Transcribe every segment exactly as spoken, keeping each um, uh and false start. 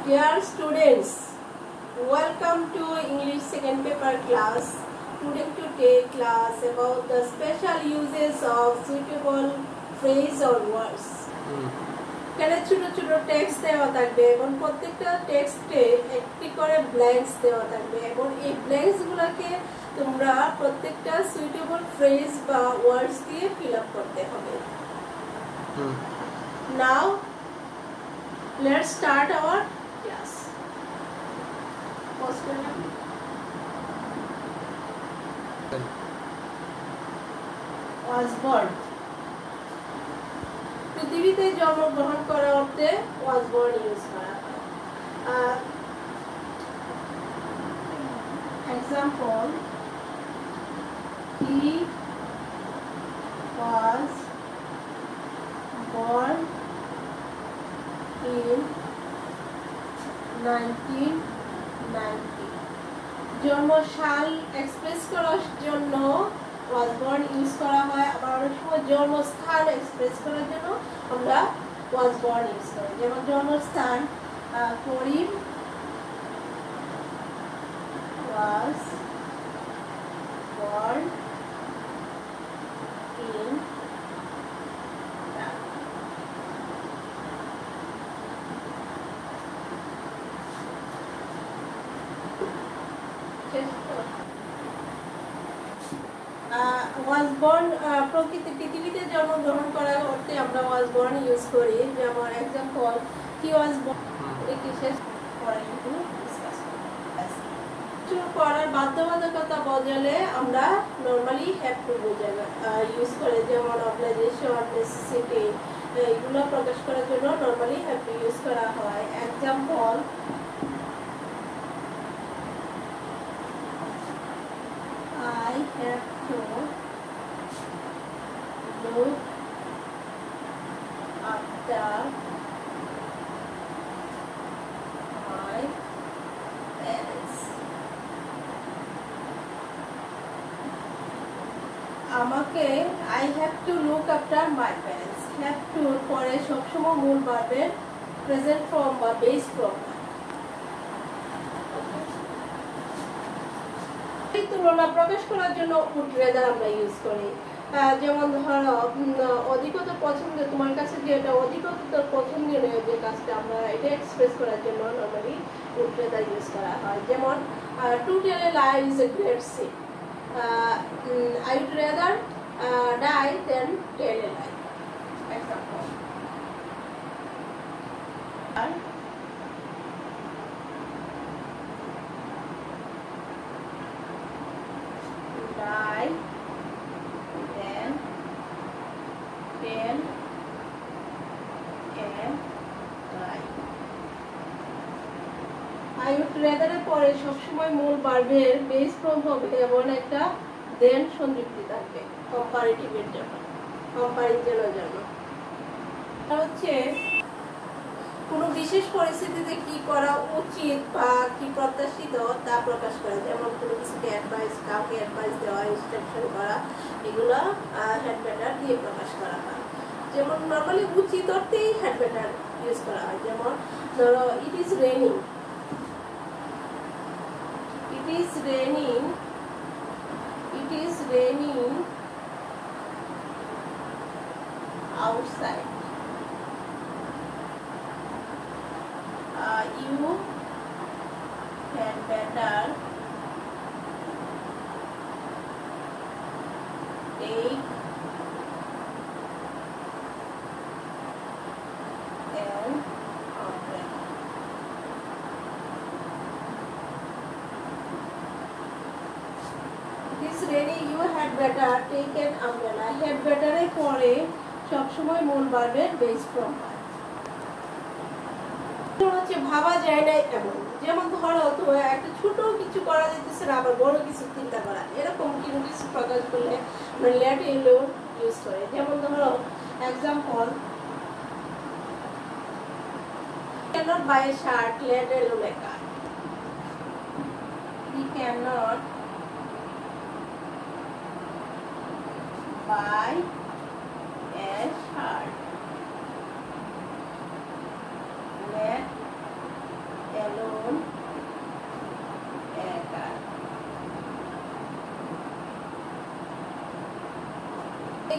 Dear students, welcome to English second paper class. Today to take class about the special uses of suitable phrase or words. এখানে ছোট ছোট text দেওয়া থাকবে এবং প্রত্যেকটা টেক্সটে একটি করে ব্ল্যাঙ্কস দেওয়া থাকবে এবং এই ব্ল্যাঙ্কস গুলোকে তোমরা প্রত্যেকটা সুইটেবল ফ্রেজ বা ওয়ার্ডস দিয়ে ফিল আপ করতে হবে। Now let's start our class. First question. Was born. পৃথিবীতে জন্মগ্রহণ করা অর্থে was born ইউজ করা হয়। Example, he was born in nineteen ninety. জন্ম সাল এক্সপ্রেস করার জন্য was born ইউজ করা হয়, আবার অনেক সময় জন্মস্থান এক্সপ্রেস করার জন্য আমরা was born ইউজ করি। যেমন জন্মস্থান করিম was born in was born প্রকৃতি পৃথিবীতে জন্মগ্রহণ করার অর্থে আমরা was born ইউজ করি। যেমন এক্সাম্পল, he was born এটি শেষ করা কিন্তু ডিসকাস শুরু করার বাধ্যবাধকতা বদলে আমরা নরমালি হ্যাভ টু বোঝাবে ইউজ করে। যেমন অবলিগেশন, নেসেসিটি এগুলো প্রকাশ করার জন্য নরমালি হ্যাভ টু ইউজ করা হয়। Example, I have to look after my parents. আমাকে I have to look after my parents. Have to পরে সবসময় মূল ভার্বের প্রেজেন্ট ফর্ম বা বেস ফর্ম। তুলনা প্রকাশ করার জন্য would rather আমরা ইউজ করি। যেমন ধরো অধিকতর পছন্দ, তোমার কাছে যেটা অধিকতর পছন্দনীয় যে কাজটা আমরা এটা এক্সপ্রেস করার জন্য নরমালি would rather ইউজ করা হয়। যেমন to tell a lie is a great sin. I would rather die than tell a lie. Example. Die then ten and die. I would rather পরে সবসময় মূল ভার্বের বেস ফর্ম হবে এবং একটা দেন সংযুক্তি থাকবে কম্পারেটিভের জন্য, কম্পারিজনের জন্য। হচ্ছে কোনো বিশেষ পরিস্থিতিতে কি করা উচিত বা কি প্রত্যাশিত তা প্রকাশ করে। যেমন কোনো কিছুকে অ্যাডভাইস, কাউকে অ্যাডভাইস দেওয়া, ইনস্ট্রাকশন করা, এগুলো হ্যাড বেটার দিয়ে প্রকাশ করা হয়। যেমন নর্মালি উচিত অর্থেই হ্যাড বেটার ইউজ করা হয়। যেমন ধরো, it is raining, it is raining, it is raining outside. Uh, you had better take an umbrella. This really you had better take an umbrella. Had better এর পরে সবসময় মূল ভার্বের বেস ফর্ম হয়। হচ্ছে ভাবা যায় না এমন। যেমন ধরো, তো একটা ছোট কিছু করা যেতেছে না, আবার বড় কিছু চিন্তা করা, এরকম কিছু কিছু প্রকাশ করলে আমরা লেট এলো ইউজ করে। যেমন ধরো example, cannot buy a shirt, let alone a car. He cannot buy a shirt, let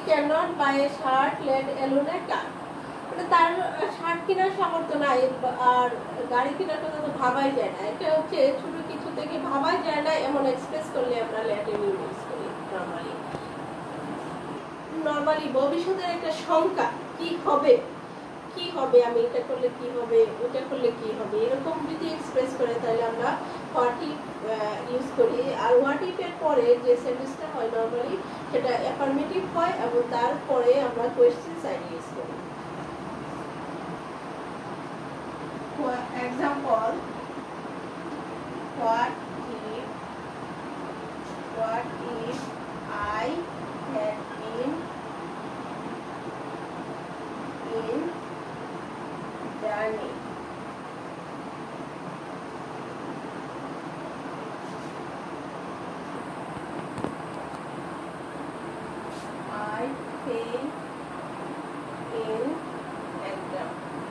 can not buy a shirt let alone a car, মানে তার শার্ট কেনার সামর্থ্য নাই আর গাড়ি কেনার কথা তো ভাবাই যায় না। এটা হচ্ছে ছোট কিছু থেকে ভাবাই যায় না এমন এক্সপ্রেস করলে আমরা লেট ইউজ করি নরমালি। নরমালি ভবিষ্যতের একটা শঙ্কা, কি হবে কি হবে, আমি এটা করলে কি হবে, ওটা করলে কি হবে, এরকম যদি এক্সপ্রেস করে তাহলে আমরা হোয়াট ইফ ইউজ করি। আর হোয়াট ইফ এর পরে যে সেন্টেন্সটা হয় নরমালি সেটা অ্যাফার্মেটিভ হয় এবং তারপরে আমরা কোয়েশ্চেন সাইন ইউজ করি। For example, what if what if I had been in journey? I fail in exam.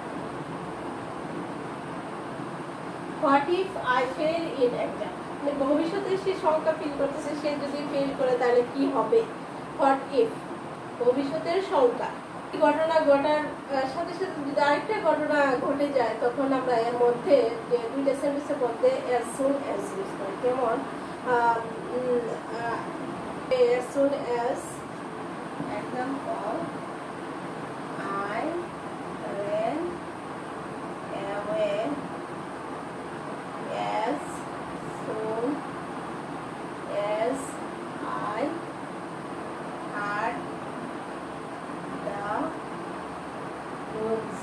What if I fail in exam? মানে ভবিষ্যতে সে শঙ্কা ফিল করতেছে, সে যদি ফেল করে তাহলে কি হবে। হোয়াট ইফ ভবিষ্যতের শঙ্কা, ঘটনা ঘটার সাথে সাথে যদি আরেকটা ঘটনা ঘটে যায় তখন আমরা এর মধ্যে যে দুইটা সেন্টেন্সের মধ্যে as soon as ইউজ করি। যেমন as soon as, example, I ran away as soon as I heard the news.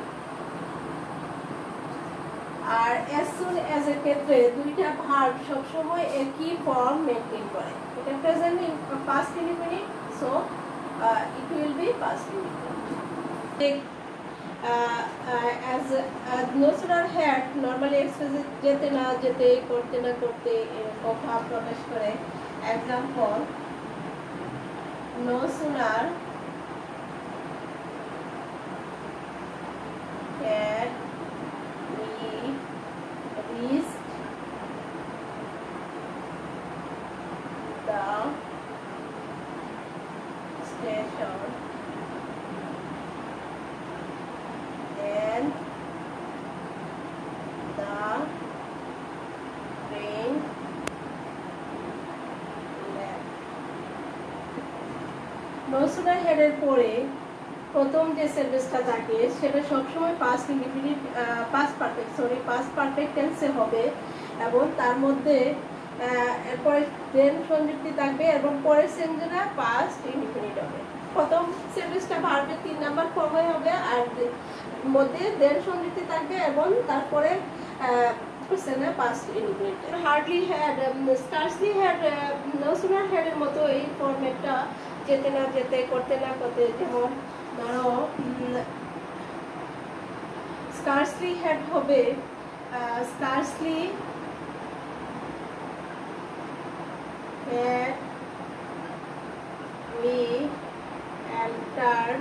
R as soon as এর ক্ষেত্রে দুইটা ভার্ব সবসময় একই ফর্ম মেনটেন করে। এটা present past indefinite, so it will be past indefinite. Uh, uh, as uh, no sooner had normally express যেতে না যেতে, করতে না করতে এরকম ভাব প্রকাশ করে। Example, no sooner had we reached the station then the train left. No sooner had এর পরে প্রথম যে সেন্টেন্সটা থাকে সেটা সবসময় past indefinite past perfect sorry past perfect টেন্সে হবে এবং তার মধ্যে এরপরে দেন সংযুক্তি থাকবে এবং পরের সেন্টেন্সটা পাস্ট ইনডিফিনিট হবে। প্রথম সেন্টেন্সটা ভার্বের তিন নাম্বার ফর্মে হবে আর মধ্যে দেন সংযুক্তি থাকবে এবং তারপরে কোশ্চেনের past indefinite. Hardly had, scarcely had, no sooner had এর মতো এই ফরম্যাটটা যেতে না যেতে, করতে না করতে, যেমন ধরো স্কার্সলি হ্যাড হবে scarcely had we entered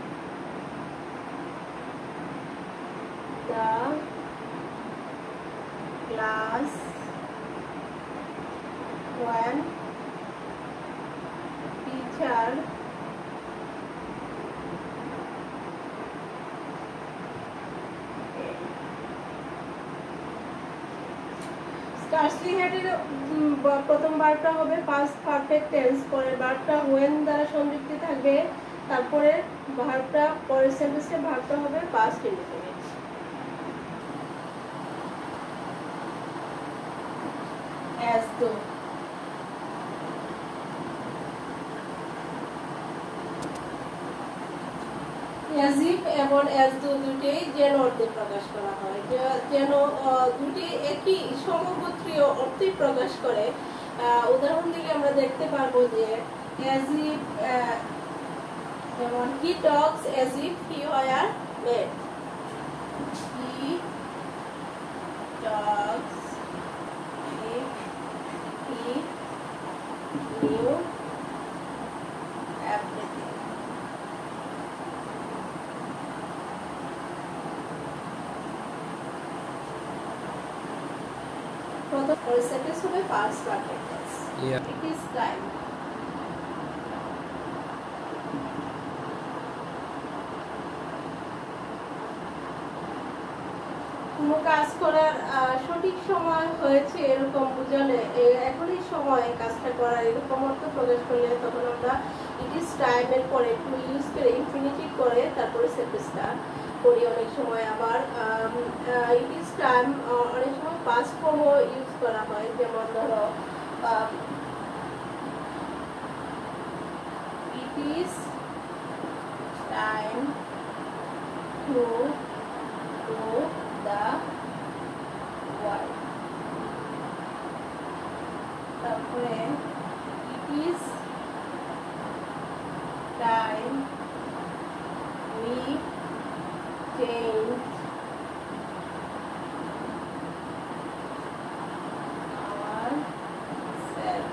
the class when teacher scarcely had এর প্রথম বারটা হবে পাস্ট পারফেক্ট টেন্স, পরের বারটা when দ্বারা সংযুক্তি থাকবে, তারপরে ভার্বটা পরের সেন্টেন্সের ভার্বটা হবে past indefinite. as though, as if এবং as though দুটোই যেন অর্থে প্রকাশ করা হয়, যেন দুটি একই সমগোত্রীয় অর্থে প্রকাশ করে। উদাহরণ দিলে আমরা দেখতে পারবো যে as if, যেমন he talks as if he were mad, he talks if he knew everything. প্রথম সেন্টেন্স হবে past perfect tense. It is time. কোনো কাজ করার সঠিক সময় হয়েছে এরকম বুঝালে এখনই সময় কাজটা করার এরকম অর্থ প্রকাশ করলে তখন আমরা ইট ইজ টাইমের পরে টু ইউজ করে ইনফিনিটিভ করে তারপরে সেন্টেন্সটা করি। অনেক সময় আবার ইট ইজ টাইম অনেক সময় পাস্ট ফর্মও ইউজ করা হয়, যেমন ধরো it is time to go the world. তারপরে it is time we change ourselves.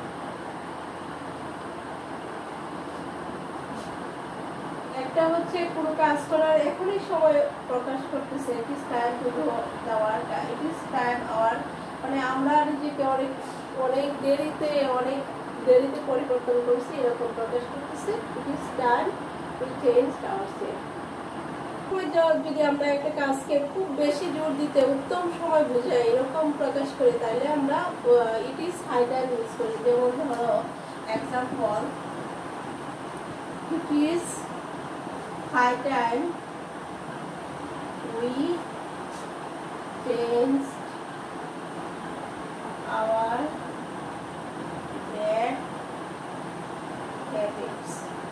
একটা হচ্ছে কোনো কাজ করার এখনই সময় প্রকাশ করতেছে, it is time to do the work, it is time our, মানে আমরা নিজেকে অনেক অনেক দেরিতে অনেক দেরিতে পরিবর্তন করছি এরকম প্রকাশ করতেছে। It is time to change ourself. যদি আমরা একটা কাজকে খুব বেশি জোর দিতে উত্তম সময় বোঝাই এরকম প্রকাশ করি তাহলে আমরা it is high time use করি। যেমন ধরো এক্সাম্পল, ইট ইজ high time we changed our bad habits.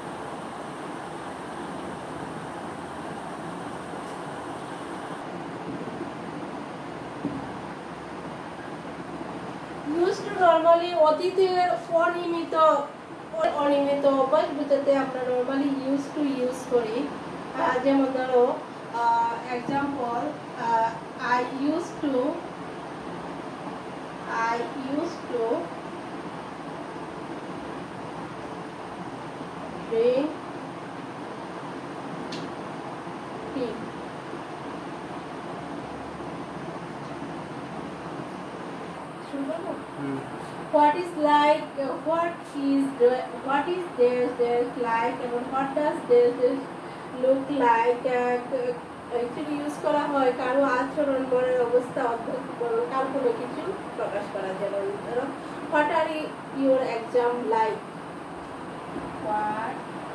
Used to normally অতীতের অনিয়মিত অনিয়মিত অভ্যাস বোঝাতে আমরা নর্মালি ইউজ টু ইউজ করি। যেমন ধরো example, I use to I use to drink tea. What is like, uh, what is the, what is this this like, and what does this this look like? Actually use করা হয় কারো আচরণ মনের অবস্থা অদ্ভুত কারো কোনো কিছু প্রকাশ করা। যেমন ধরো what are your exam like, what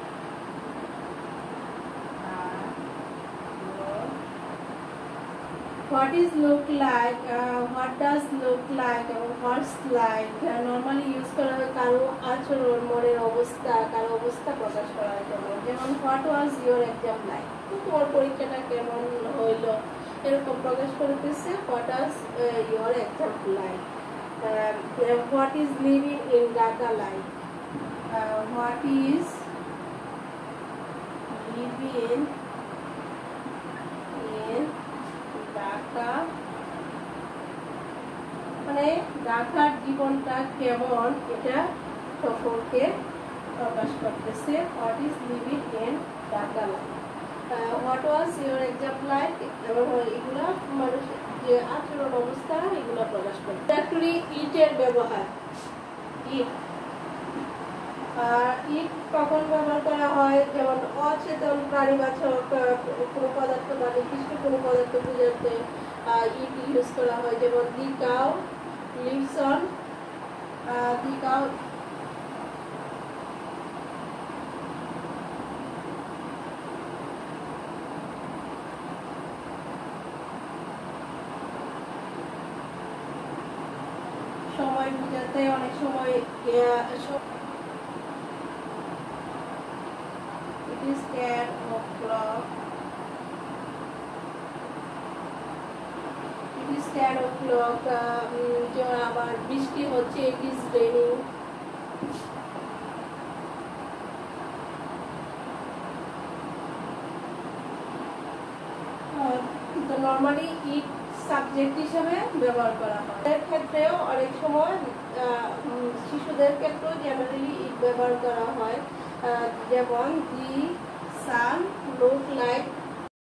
what is look like, uh, what does look like, এবং what's like নরমালি ইউজ করা হয় কারো আচরণ মনের অবস্থা কারো অবস্থা প্রকাশ করার জন্য। যেমন what was your exam like, তোমার পরীক্ষাটা কেমন হইল এরকম প্রকাশ করতেছে what was your exam like. What is living in Dhaka like, what is living in Dhaka, মানে ঢাকার জীবনটা কেমন এটা সম্পর্কে প্রকাশ করতেছে। What is living in Dhaka life, what was your exam like, এবং এগুলা মানুষের যে আচরণ অবস্থা এগুলো প্রকাশ করে। ফ্যাক্টরি ইটের ব্যবহার, ইট ইট কখন ব্যবহার করা হয়, যেমন অচেতন প্রাণীবাচক কোনো পদার্থ বা নির্দিষ্ট কোনো পদার্থ বোঝাতে ইট ইউজ করা হয়। যেমন the cow lives on, the cow সময় বোঝাতে অনেক সময় it is ten o'clock, it is ten o'clock, যে আবার বৃষ্টি হচ্ছে it is raining। তো নরমালি ইট সাবজেক্ট হিসেবে ব্যবহার করা হয়। এর ক্ষেত্রেও অনেক সময় শিশুদের ক্ষেত্রেও জেনারেলি ইট ব্যবহার করা হয়। যেমন দি সান লুক লাইক